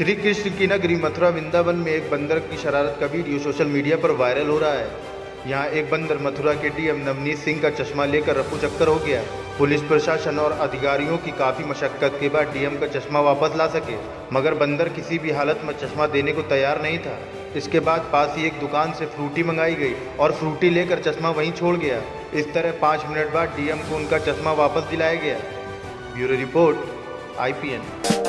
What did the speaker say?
श्री कृष्ण की नगरी मथुरा वृंदावन में एक बंदर की शरारत का वीडियो सोशल मीडिया पर वायरल हो रहा है। यहाँ एक बंदर मथुरा के डीएम नवनीत सिंह का चश्मा लेकर रफू चक्कर हो गया। पुलिस प्रशासन और अधिकारियों की काफ़ी मशक्कत के बाद डीएम का चश्मा वापस ला सके, मगर बंदर किसी भी हालत में चश्मा देने को तैयार नहीं था। इसके बाद पास ही एक दुकान से फ्रूटी मंगाई गई और फ्रूटी लेकर चश्मा वहीं छोड़ गया। इस तरह 5 मिनट बाद डीएम को उनका चश्मा वापस दिलाया गया। Bureau report, IPN।